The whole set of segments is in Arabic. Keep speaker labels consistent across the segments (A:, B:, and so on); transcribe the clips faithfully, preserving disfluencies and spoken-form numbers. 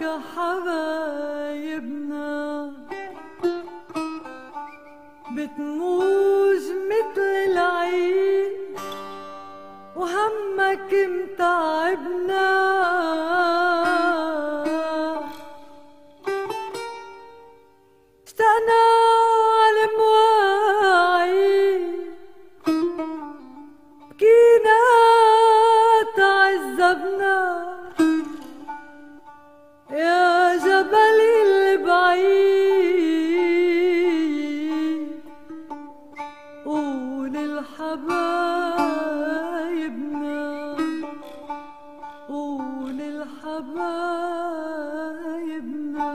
A: معك حبايبنا بتموج مثل العيد وهمك متعبنا، اشتقنا عالمواعيد بكينا تعذبنا يا جبلي البعيد. قول لحبايبنا قول لحبايبنا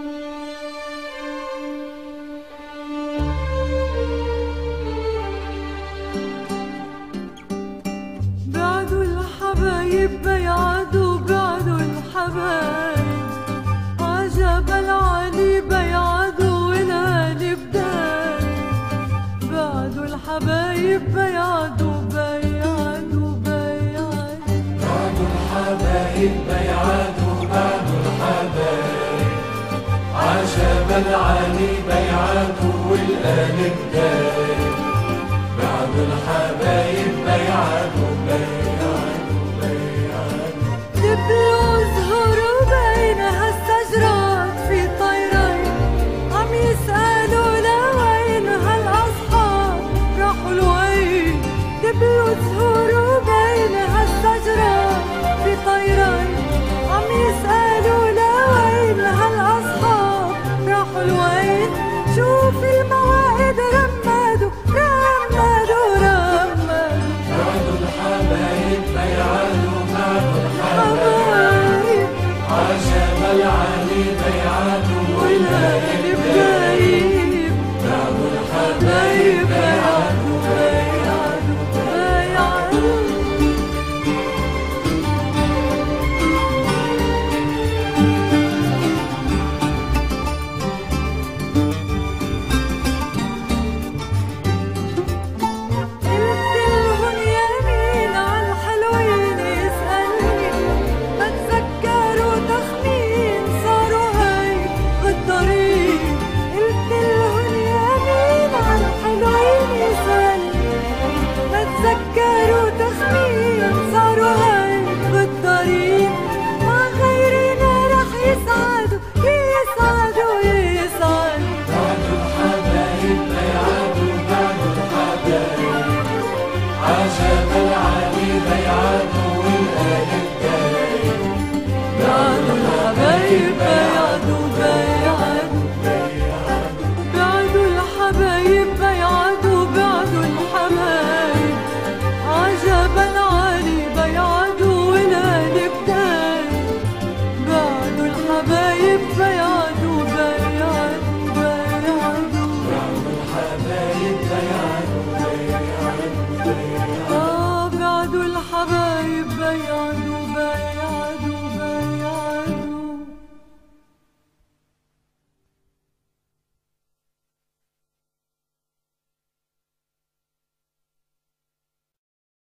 A: بعدوا الحبايب بيعدوا بعدوا الحبايب عجبل علي بيعدوا ولالي بدايب. بعدوا الحبايب بيعدوا بيعدوا بيعدوا
B: بعدوا الحبايب بيعدوا بعدوا الحبايب عجبل علي بيعدوا ولالي بدايب. بعدوا الحبايب بيعدوا بيعدوا بيعدوا
A: دبلوا زهروا بين هالشجرات في طيرين عم يسألوا لوين هالأصحاب راحوا لوين. دبلوا زهروا بين هالشجرات في طيرين عم يسألوا لوين هالأصحاب راحوا لوين. شوف المواعيد رمادوا رمادوا رمادوا.
B: بعدوا الحبايب بيعدوا بعدوا الحبايب عجبل علي بيعدوا ولالي بدايب. بعدوا الحبايب بيعدوا
A: بيعدوا بيعدوا قلتلهن يمين عالحلوين يسألني ما تذكروا تخمين صاروا هيك بالطريق. قلتلهن يمين عالحلوين يسألني ما تذكروا تخمين صاروا هيك بالطريق. مع غيرنا رح يسعدوا يسعدوا يسعدوا.
B: بعدوا الحبايب بيعدوا بعدوا الحبايب عجبل علي بيعدوا ولالي بدايب.
A: بعدوا الحبايب بيعدوا بيعدوا بعدوا الحبايب بيعدوا بعدوا الحبايب عجبل علي بيعدوا ولالي بدايب. بعدوا الحبايب بيعدوا بيعدوا بيعدوا
B: بعدوا الحبايب بيعدوا بيعدوا بيعدوا
A: آه بعدوا الحبايب بيعدوا